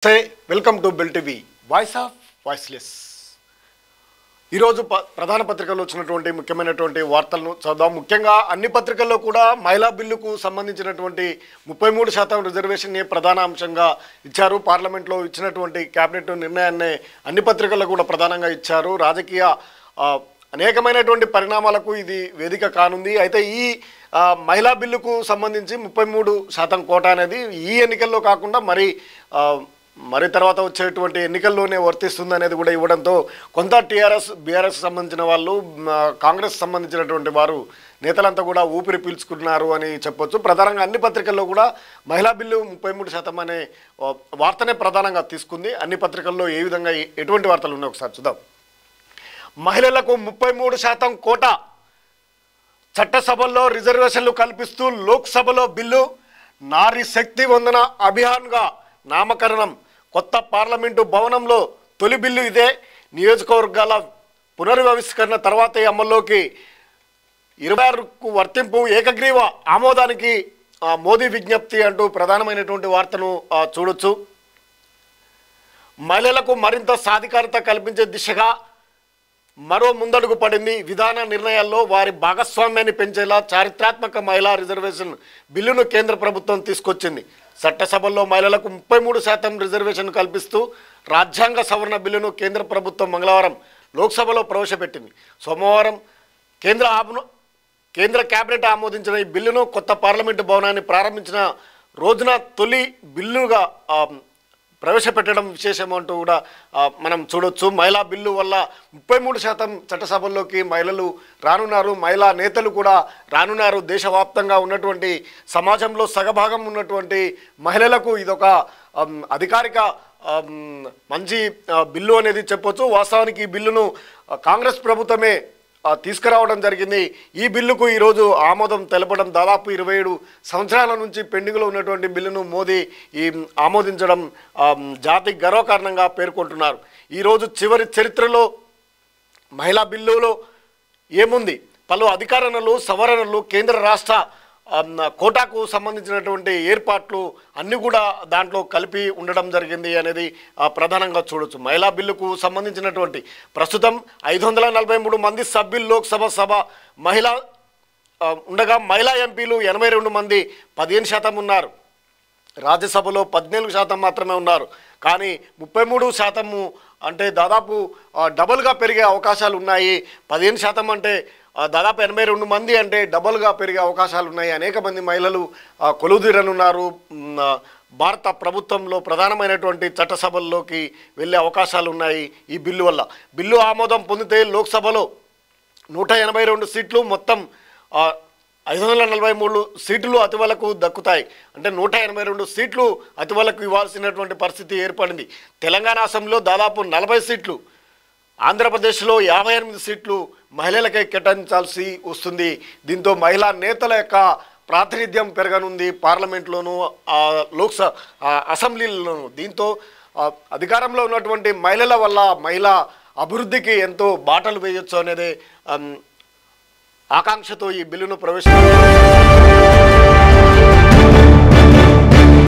నమస్తే welcome to bell TV voice of voiceless ఈరోజు ప్రధాన పత్రికల్లో వచ్చినటువంటి ముఖ్యమైనటువంటి వార్తలను చదువుదాం. ముఖ్యంగా అన్ని పత్రికల్లో కూడా మహిళా బిల్లుకు సంబంధించినటువంటి 33% రిజర్వేషన్ని ప్రధాన అంశంగా ఇచ్చారు. పార్లమెంట్లో ఇచ్చినటువంటి కేబినెట్ నిర్ణయాన్ని అన్ని పత్రికల్లో కూడా ప్రధానంగా ఇచ్చారు. రాజకీయ అనేకమైనటువంటి పరిణామాలకు ఇది వేదిక కానుంది. అయితే ఈ మహిళా బిల్లుకు సంబంధించి 33% కోటా అనేది ఈ ఎన్నికల్లో కాకుండా మరి తర్వాత వచ్చేటువంటి ఎన్నికల్లోనే వర్తిస్తుంది అనేది కూడా ఇవ్వడంతో కొంత టీఆర్ఎస్ బీఆర్ఎస్ సంబంధించిన వాళ్ళు, కాంగ్రెస్ సంబంధించినటువంటి వారు నేతలంతా కూడా ఊపిరి పీల్చుకున్నారు అని చెప్పొచ్చు. ప్రధానంగా అన్ని పత్రికల్లో కూడా మహిళా బిల్లు 33% అనే వార్తనే ప్రధానంగా తీసుకుంది. అన్ని పత్రికల్లో ఏ విధంగా ఎటువంటి వార్తలు ఉన్నాయి ఒకసారి చూద్దాం. మహిళలకు 33% కోటా, చట్టసభల్లో రిజర్వేషన్లు కల్పిస్తూ లోక్సభలో బిల్లు, నారీ శక్తి వందన అభియాన్గా నామకరణం, కొత్త పార్లమెంటు భవనంలో తొలి బిల్లు ఇదే, నియోజకవర్గాల పునర్వ్యవస్థీకరణ తర్వాతే అమల్లోకి, 26కు వర్తింపు, ఏకగ్రీవ ఆమోదానికి మోదీ విజ్ఞప్తి అంటూ ప్రధానమైనటువంటి వార్తను చూడొచ్చు. మహిళలకు మరింత సాధికారత కల్పించే దిశగా మరో ముందడుగు పడింది. విధాన నిర్ణయాల్లో వారి భాగస్వామ్యాన్ని పెంచేలా చారిత్రాత్మక మహిళా రిజర్వేషన్ బిల్లును కేంద్ర ప్రభుత్వం తీసుకొచ్చింది. చట్టసభల్లో మహిళలకు 33% రిజర్వేషన్ కల్పిస్తూ రాజ్యాంగ సవరణ బిల్లును కేంద్ర ప్రభుత్వం మంగళవారం లోక్సభలో ప్రవేశపెట్టింది. సోమవారం కేంద్ర కేబినెట్ ఆమోదించిన ఈ బిల్లును కొత్త పార్లమెంటు భవనాన్ని ప్రారంభించిన రోజున తొలి బిల్లుగా ప్రవేశపెట్టడం విశేషం అంటూ కూడా మనం చూడొచ్చు. మహిళా బిల్లు వల్ల 33% చట్టసభల్లోకి మహిళలు రానున్నారు, మహిళా నేతలు కూడా రానున్నారు. దేశవ్యాప్తంగా ఉన్నటువంటి సమాజంలో సగభాగం ఉన్నటువంటి మహిళలకు ఇదొక అధికారిక మంచి బిల్లు అనేది చెప్పొచ్చు. వాస్తవానికి ఈ బిల్లును కాంగ్రెస్ ప్రభుత్వమే తీసుకురావడం జరిగింది. ఈ బిల్లుకు ఈరోజు ఆమోదం తెలపడం, దాదాపు 27 సంవత్సరాల నుంచి పెండింగ్లో ఉన్నటువంటి బిల్లును మోదీ ఆమోదించడం జాతికి గర్వకారణంగా పేర్కొంటున్నారు. ఈరోజు చివరి చరిత్రలో మహిళా బిల్లులో ఏముంది, పలు అధికారణలు, సవరణలు, కేంద్ర రాష్ట్ర కోటాకు సంబంధించినటువంటి ఏర్పాట్లు అన్నీ కూడా దాంట్లో కలిపి ఉండడం జరిగింది అనేది ప్రధానంగా చూడొచ్చు. మహిళా బిల్లుకు సంబంధించినటువంటి ప్రస్తుతం 543 మంది సభ్యులు లోక్సభ మహిళా ఉండగా మహిళా ఎంపీలు 82 మంది 15% ఉన్నారు. రాజ్యసభలో 14% మాత్రమే ఉన్నారు. కానీ 33% అంటే దాదాపు డబల్గా పెరిగే అవకాశాలు ఉన్నాయి. 15% అంటే దాదాపు 82 మంది అంటే డబల్గా పెరిగే అవకాశాలు ఉన్నాయి. అనేక మంది మహిళలు కొలువుదీరనున్నారు. భారత ప్రభుత్వంలో ప్రధానమైనటువంటి చట్టసభల్లోకి వెళ్ళే అవకాశాలు ఉన్నాయి ఈ బిల్లు వల్ల. బిల్లు ఆమోదం పొందితే లోక్సభలో 182 సీట్లు, మొత్తం 543 సీట్లు అతివలకు దక్కుతాయి. అంటే 182 సీట్లు అతివలకు ఇవ్వాల్సినటువంటి పరిస్థితి ఏర్పడింది. తెలంగాణ అసెంబ్లీలో దాదాపు 40 సీట్లు, ఆంధ్రప్రదేశ్లో 58 సీట్లు మహిళలకే కేటాయించాల్సి వస్తుంది. దీంతో మహిళా నేతల యొక్క ప్రాతినిధ్యం పెరగనుంది పార్లమెంట్లోనూ, అసెంబ్లీలోనూ. దీంతో అధికారంలో ఉన్నటువంటి మహిళల వల్ల మహిళా అభివృద్ధికి ఎంతో బాటలు వేయొచ్చు అనేది ఆకాంక్షతో ఈ బిల్లును ప్రవేశపెట్టారు.